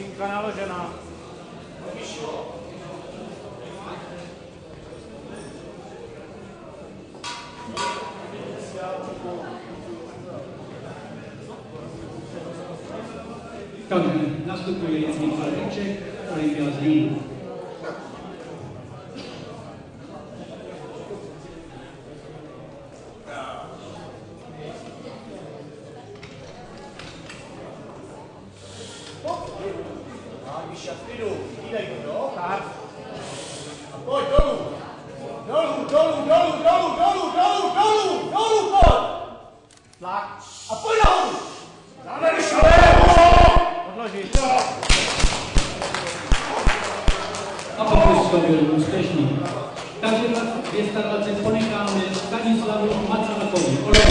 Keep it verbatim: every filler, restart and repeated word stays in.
Činka naložená. Takže nastupuje Michal Hrček, Olympia Zlín. Pojď dolů! Dolů, dolů, dolů, dolů, dolů, dolů, dolů, dolů, pojď! Tlak a pojď nahoru! Závěry šalého! Odložit. A pokus to byl úspěšný. Takže dvě stě dvacet ponecháme Stanislavu Macalakovi.